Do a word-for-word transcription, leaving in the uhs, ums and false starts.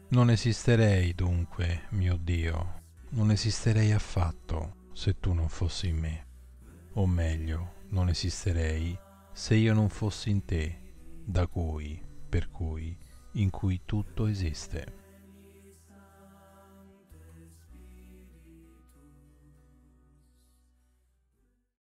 Non esisterei dunque, mio Dio, non esisterei affatto se tu non fossi in me, o meglio, non esisterei se io non fossi in te, da cui, per cui, in cui tutto esiste.